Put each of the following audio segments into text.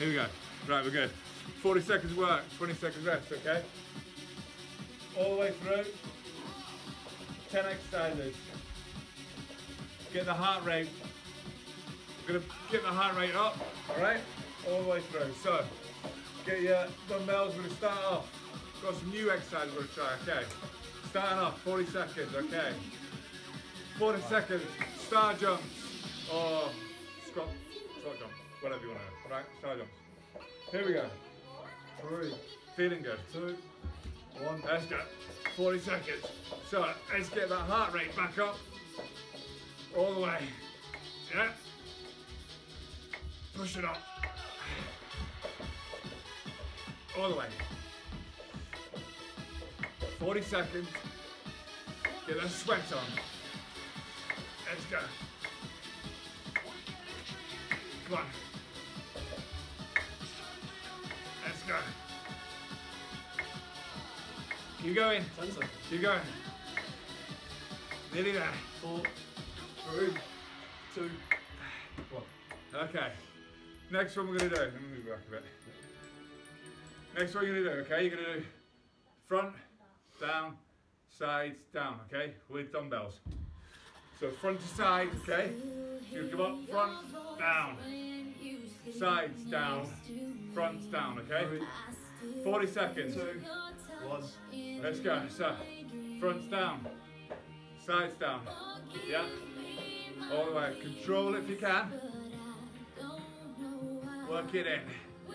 Here we go. Right, we're good. 40 seconds work, 20 seconds rest, okay? All the way through. 10 exercises. Get the heart rate. We're gonna get the heart rate up, all right? All the way through. So, get your dumbbells. We're gonna start off. Got some new exercises we're gonna try, okay? Starting off, 40 seconds, okay? 40 seconds, star jumps, or squat jumps, whatever you want to do, right? Star jumps. Here we go. 3, Feeling good. 2, 1. Let's go. 40 seconds. So let's get that heart rate back up. All the way. Yeah. Push it up. All the way. 40 seconds. Get that sweat on. Let's go. Come on. Let's go. Keep going. 10 seconds. Keep going. Nearly there. 4, 3, 2, 1. Okay. Next one we're going to do. Let me move back a bit. Next one you're going to do, okay? You're going to do front, down, sides, down, okay? With dumbbells. So front to side, okay? So you come up, front, down, sides, down, fronts, down, okay? 40 seconds. 2, 1. Let's go. So, fronts down, sides down, yeah? All the way. Control if you can. Work it in.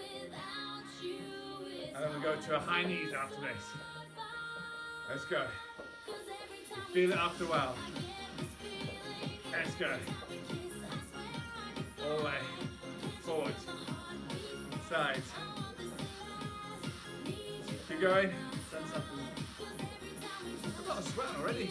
And then we go to a high knees after this. Let's go. You feel it after a while. Let's go. All the way. Forwards. Sides. Keep going. 10 seconds. I've got a sweat already.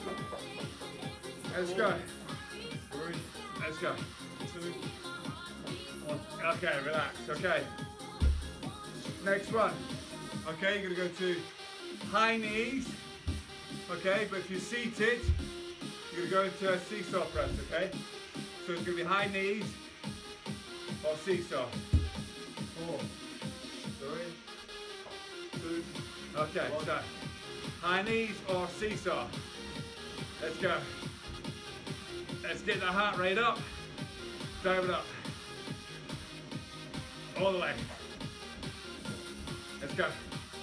Let's go. 3, Let's go. 2, 1. Okay, relax. Okay. Next one. Okay, you're gonna go to high knees. Okay, but if you're seated, you're gonna go into a seesaw press. Okay. So it's gonna be high knees or seesaw. 4, 3, 2, Okay. 1. So high knees or seesaw. Let's go. Let's get the heart rate up. Drive it up. All the way. Let's go.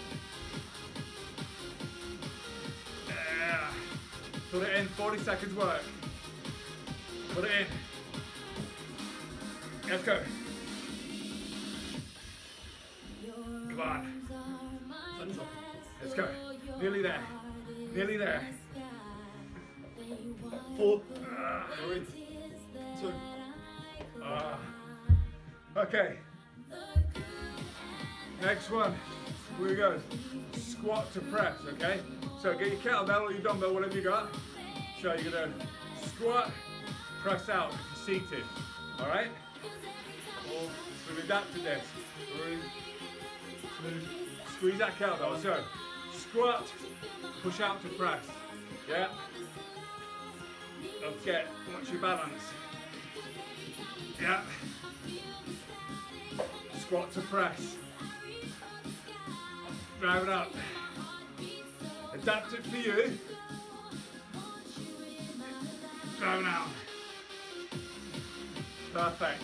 Yeah. Put it in, 40 seconds work. Put it in. Let's go. Come on. 10 seconds. Let's go. Nearly there. Nearly there. 4, 3, 2. Okay. Next one. Here we go. Squat to press, okay? So get your kettlebell or your dumbbell, whatever you got. So you're gonna squat, press out if you're seated. Alright? So we've adapted this. 3, 2, Squeeze that kettlebell. So squat, push out to press. Yeah? Don't forget, watch your balance. Yeah. Squat to press. Drive it up. Adapt it for you. Drive it out. Perfect.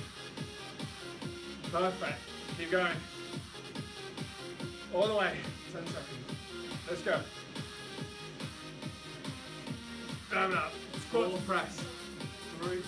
Perfect. Keep going. All the way. 10 seconds. Let's go. Drive it up. Squat to press. 3,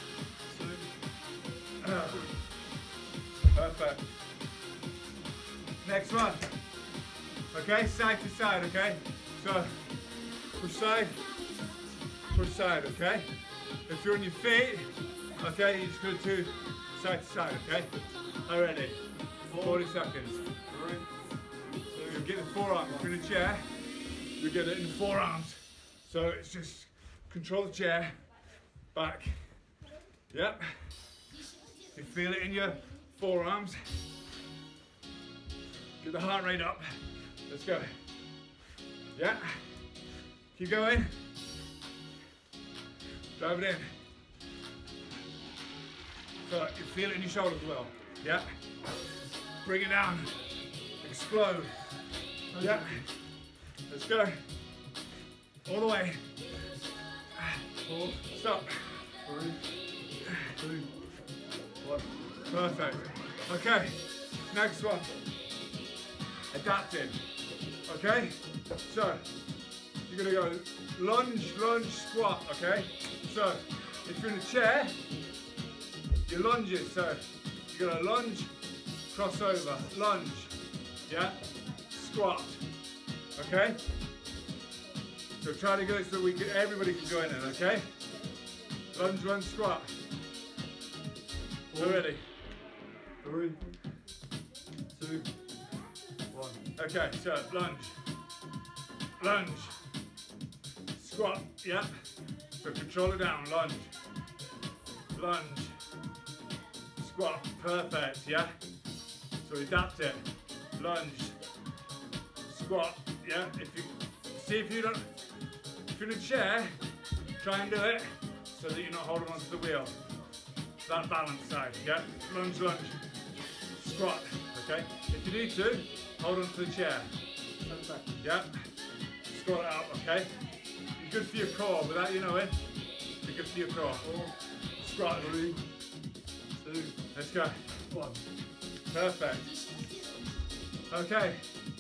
2. Perfect. Next one. Okay, side to side, okay? So, push side, okay? If you're on your feet, okay, you're just going to do side to side, okay? Already. 40 seconds. 3, 2. You get the forearm. If you're in a chair, you get it in the forearms. So it's just control the chair, back. Yep. You feel it in your forearms. Get the heart rate up. Let's go. Yeah. Keep going. Drive it in. So you feel it in your shoulders as well. Yeah. Bring it down. Explode. Yeah. Let's go. All the way. 4, Stop. 3, 2, 1. Perfect. Okay. Next one. Adapting. Okay? So, you're gonna go lunge, lunge, squat, okay? So, if you're in a chair, you lunge it. So, you're gonna lunge, cross over, lunge, yeah? Squat, okay? So try to go so everybody can join in, okay? Lunge, lunge, squat. Ready? 3, 2, 1. Okay, so lunge, lunge, squat, yeah? So control it down, lunge, lunge, squat, perfect, yeah? So adapt it, lunge, squat, yeah? If you're in a chair, try and do it so that you're not holding onto the wheel. That balance side, yeah? Lunge, lunge, squat, okay? If you need to, hold onto the chair, yeah? Squat out, okay? You're good for your core, without you knowing, you're good for your core. 4, Squat, 3, 2, let's go. 1. Perfect. Okay.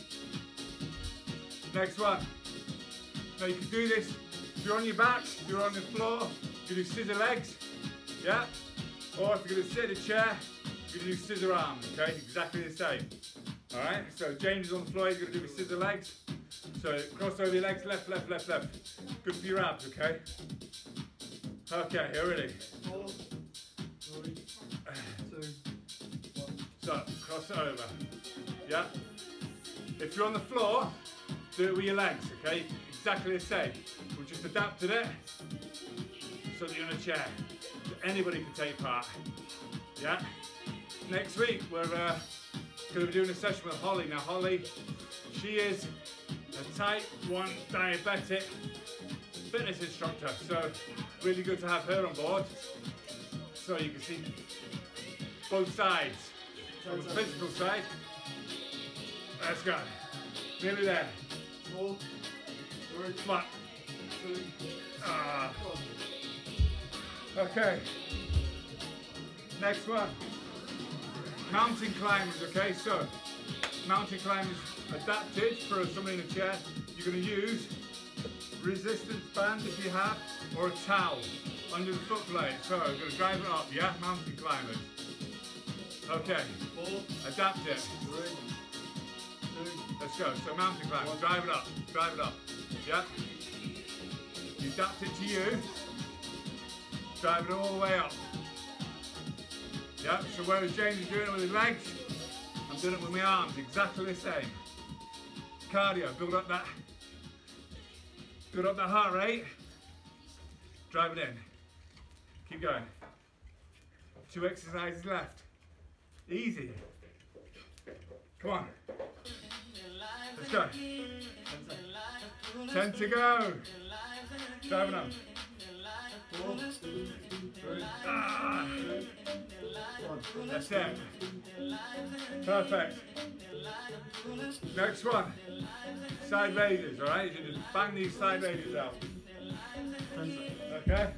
Next one. Now you can do this if you're on your back, if you're on the floor, you can do scissor legs, yeah? Or if you're going to sit in a chair, you can do scissor arms, okay? Exactly the same. Alright, so James is on the floor, he's going to do his scissor legs. So cross over your legs, left, left, left, left. Good for your abs, okay? Okay, here ready. 4, 3, 2, 1. So, cross it over, yeah? If you're on the floor, do it with your legs, okay? Exactly the same. We've just adapted it so that you're in a chair. So anybody can take part, yeah? Next week, we're going to be doing a session with Holly. Now, Holly, she is a type 1 diabetic fitness instructor, so really good to have her on board. So you can see both sides. On the physical side, let's go. Nearly there. 4, 3, Flat. 2, Ah. 1. Okay. Next one. Mountain climbers, okay? So, mountain climbers adapted for somebody in a chair. You're going to use resistance band if you have, or a towel under the foot plate. So, we're going to drive it up, yeah? Mountain climbers. Okay. 4, Adapt it. 3, 2, Let's go. So mountain climb. Drive it up. Drive it up. Yeah? You adapt it to you. Drive it all the way up. Yeah? So whereas James is doing it with his legs, I'm doing it with my arms. Exactly the same. Cardio. Build up that heart rate. Drive it in. Keep going. 2 exercises left. Easy. Come on. Let's go. 10 to go. Driving up. 4, 3, Ah, 2, 1. that's it. Perfect. Next one. Side raises, alright? You just bang these side raises out. Okay?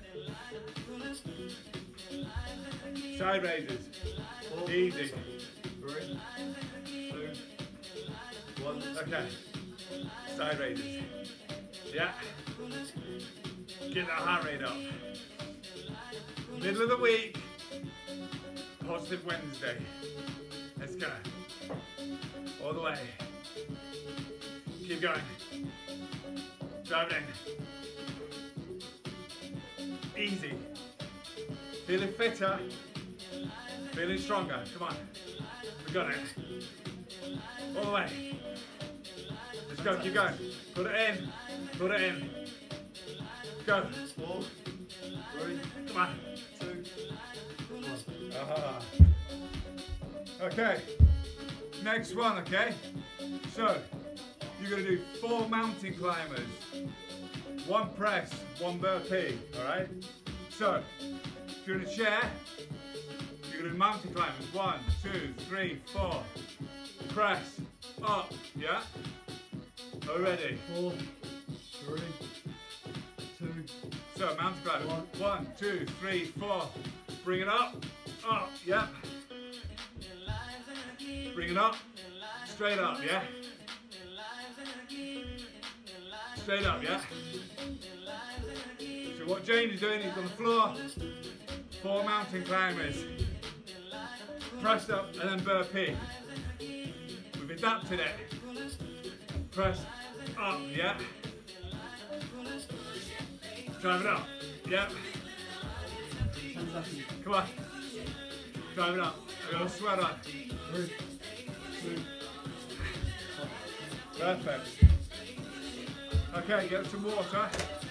Side raises. 4, Easy. 3, 2, 1. Okay. Side raises. Yeah. Get that heart rate up. Middle of the week. Positive Wednesday. Let's go. All the way. Keep going. Drive it in. Easy. Feeling fitter. Feeling stronger. Come on. We got it. All the way. Let's go. Keep going. Put it in. Put it in. Go. 4, 3, Come on. 2, 1. Aha. Okay. Next one, okay? So, you're going to do 4 mountain climbers. 1 press, 1 burpee, alright? So, if you're in a chair, you're You're doing mountain climbers. 1, 2, 3, 4. Press up, yeah? Are we ready? 4, 3, 2, So, mountain climbers. 1, 2, 3, 4. Bring it up, yeah? Bring it up, straight up, yeah? Straight up, yeah? So what James is doing, he's on the floor. 4 mountain climbers. Press up and then burpee. We've adapted it. Press up, yeah? Drive it up, yeah? 10 seconds. Come on. Drive it up. I got a sweat on. 3, 2, Perfect. Okay, get some water.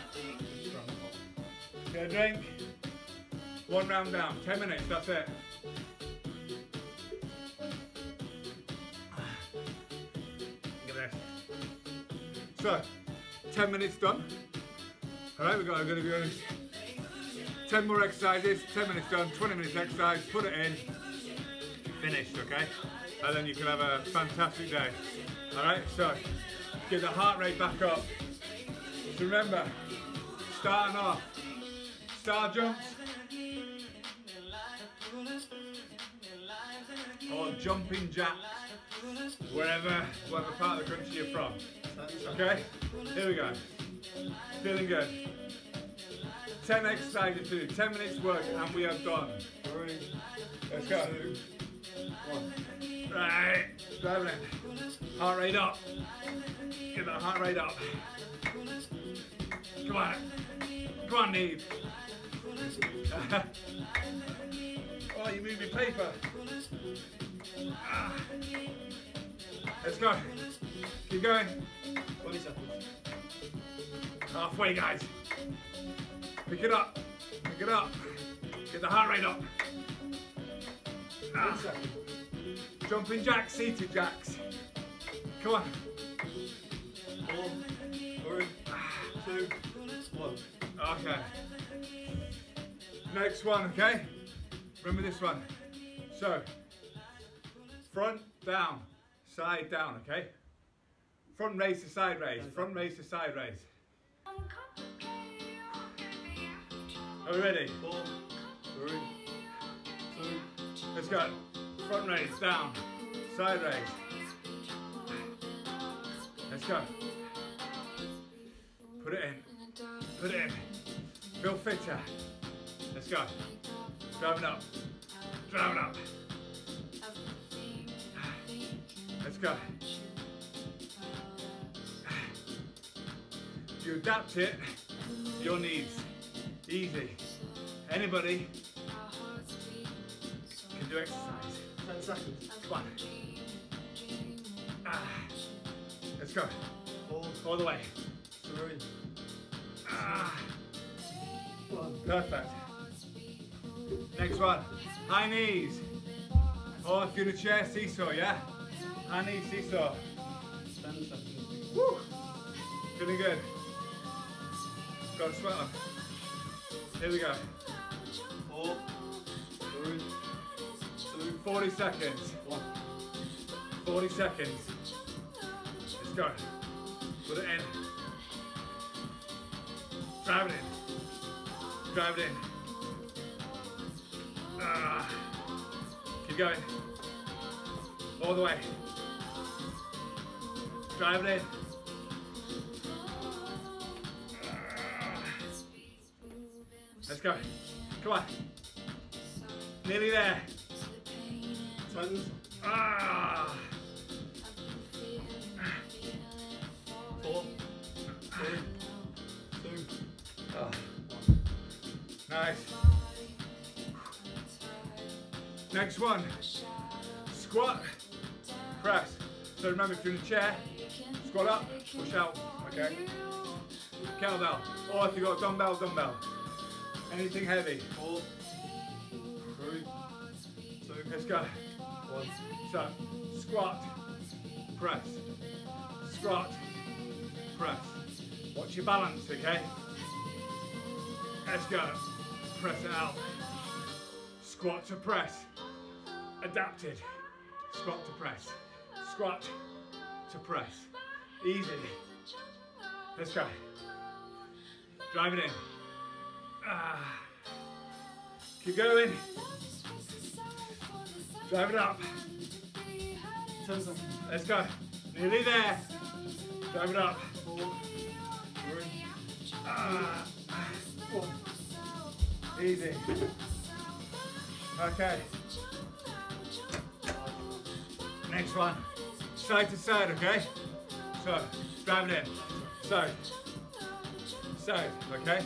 Get a drink. 1 round down. 10 minutes, that's it. Look at this. So, 10 minutes done. Alright, we're going to go 10 more exercises, 10 minutes done, 20 minutes exercise, put it in, finished, okay? And then you can have a fantastic day. Alright, so get the heart rate back up. So remember, starting off, star jumps, or jumping jacks, wherever part of the country you're from. Okay, here we go. Feeling good. 10 exercises to do, 10 minutes work, and we are done. 3, Let's go. 2, 1. Right, driving it. Heart rate up. Get that heart rate up. Come on. Come on, Neve. Oh, you're moving paper. Ah. Let's go. Keep going. 20 seconds. Halfway, guys. Pick it up. Pick it up. Get the heart rate up. 10 seconds. Jumping jacks, seated jacks. Come on. 4, 3, 2, 1. Okay. Next one, okay? Remember this one. So, front, down, side, down, okay? Front raise to side raise, front raise to side raise. Are we ready? 4, 3, 2, Let's go. Front raise, down, side raise. Let's go. Put it in. Put it in. Feel fitter. Let's go. Drive it up. Drive it up. Let's go. You adapt it to your needs. Easy. Anybody can do exercise. 10 seconds. Come on. Let's go. 4, All the way. 3, Ah, 1. perfect. Next one. High knees. Or if you're in a chair, seesaw, yeah? High knees, seesaw. 10 seconds. Woo! Feeling good. Got a sweat on. Here we go. 4, 3, 2, 40 seconds. 1. 40 seconds. Let's go. Put it in. Drive it in. Drive it in. Keep going. All the way. Drive it in. Let's go. Come on. Nearly there. 10, Ah. 4, 3, 2, Oh. Nice. Next one. Squat. Press. So remember, if you're in a chair, squat up, push out. Okay. Kettlebell. Or if you've got dumbbell, dumbbell. Anything heavy. 4, 3, 2, Let's go. 1. So, squat, press, squat, press. Watch your balance, okay? Let's go. Press it out. Squat to press. adapted. Squat to press. Squat to press. Easy. Let's go. Drive it in. Keep going. Drive it up. 10 seconds. Let's go. Nearly there. Drive it up. 4, 3, 1. Easy. Okay. Next one. Side to side, okay? So, drive it in. Side. Side, okay?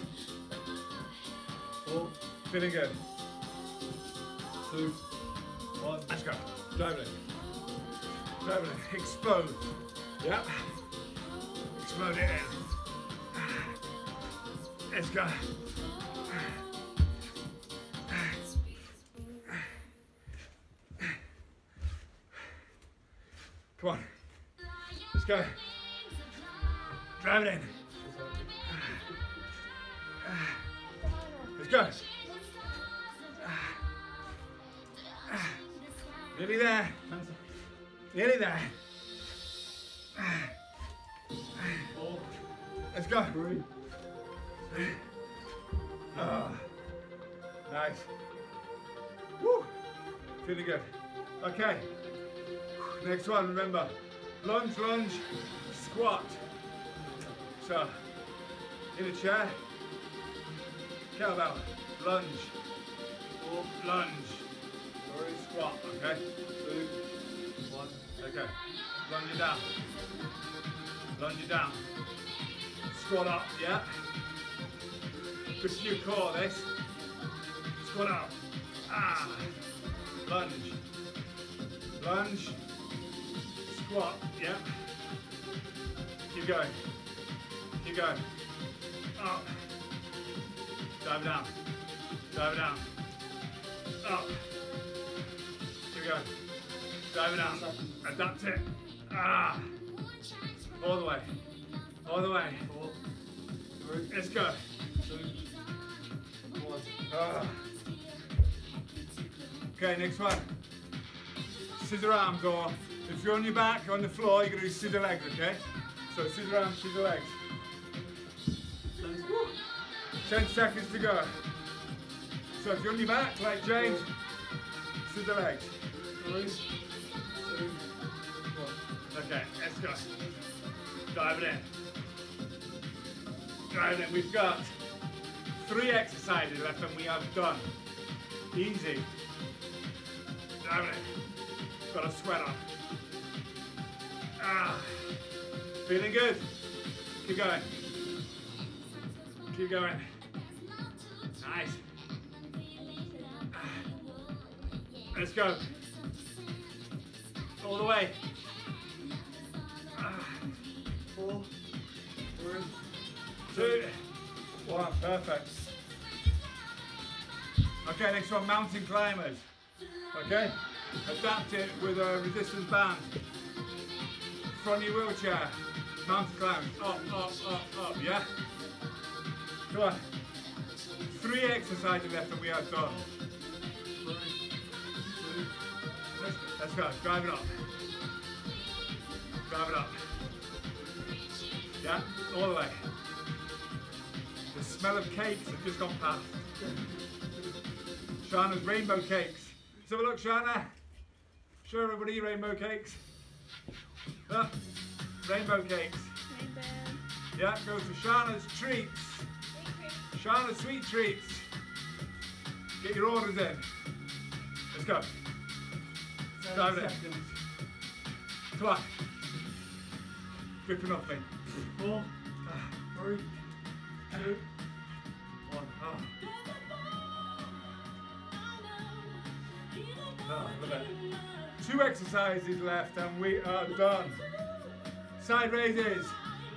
4, Feeling good. 2, 1. Let's go. Drive it in. Drive it in. Explode. Yep. Explode it in. Let's go. Come on. Let's go. Drive it in. Let's go. Nearly there. 10 seconds. Nearly there. 4, Let's go. 3, Oh, nice. Woo. Feeling good. Okay. Next one, remember. Lunge, lunge, squat. So, in a chair, kettlebell, lunge, 4, lunge, 3, squat, okay? 2, 1. Okay. Lunge it down. Lunge it down. Squat up, yeah? Good for your core, this. Squat up. Lunge. Lunge. Squat, yeah? Keep going. Keep going. Up. Dive down. Dive down. Up. Keep going. Dive it down. Adapt it. All the way. All the way. 4, 3, Let's go. 2, 1. Okay, next one. Scissor arms, or if you're on your back on the floor, you're going to do scissor legs, okay? So scissor arms, scissor legs. 10 seconds to go. So if you're on your back, like James, scissor legs. 3, 2, 1. Okay, let's go. Dive it in. Dive it in. We've got 3 exercises left and we are done. Easy. Dive it in. Got a sweat on. Feeling good. Keep going. Keep going. Nice. Let's go. All the way. 4, 3, 2, 1. Perfect. Okay, next one, mountain climbers. Okay? Adapt it with a resistance band. Front of your wheelchair. Mountain climbers. Up, up, up, up, yeah? Come on. 3 exercises left and we are done. 3, 2, Let's go. Drive it up. Drive it up. Yeah? All the way. The smell of cakes have just gone past. Shana's rainbow cakes. Let's have a look, Shana. Show everybody rainbow cakes. Rainbow cakes. Yeah, go to Shana's Treats. Shana's Sweet Treats. Get your orders in. Let's go. Drive it in. seconds. Come on. Gripping off me. 4, 3, 2, 1. Look at it. 2 exercises left and we are done. Side raises.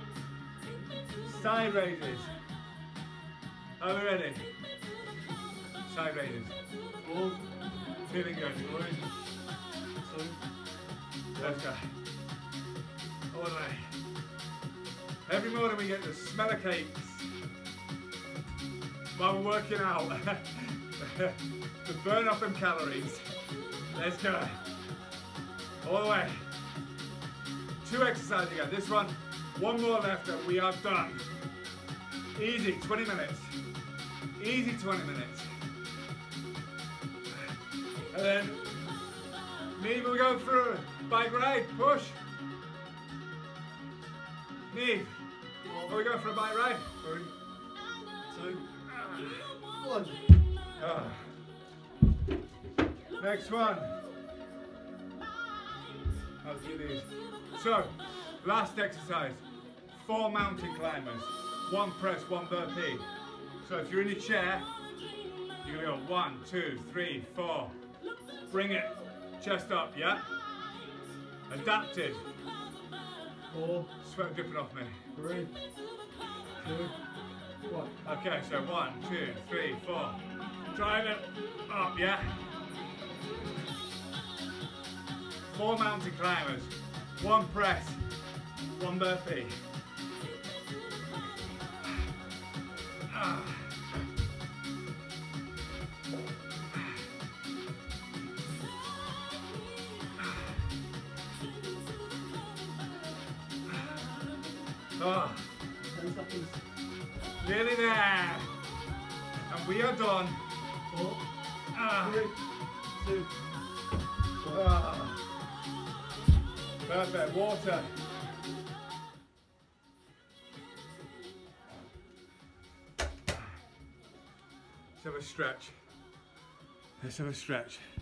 Side raises. Are we ready? Side raises. 4, Feeling good. 3, 2, Let's go. All the way. Every morning we get the smell of cakes while we're working out to burn off them calories. Let's go. All the way. 2 exercises again. This one more left and we are done. Easy, 20 minutes. Easy 20 minutes. And then, Neve will go through bike ride, push. Neve, are we going for a bike ride? 3, 2, 1. Oh. Next one. I'll do these. So, last exercise. 4 mountain climbers. 1 press, 1 burpee. So if you're in your chair, you're gonna go 1, 2, 3, 4. Bring it, chest up, yeah? Adapted. 4, Sweat dripping off me. 3, 2, 1. Okay, so 1, 2, 3, 4. Drive it up, yeah? 4 mountain climbers. 1 press, 1 burpee. Oh, 10 seconds. nearly there. And we are done. 4, Ah, 3, 2, 1. ah. Perfect, water. Let's have a stretch. Let's have a stretch.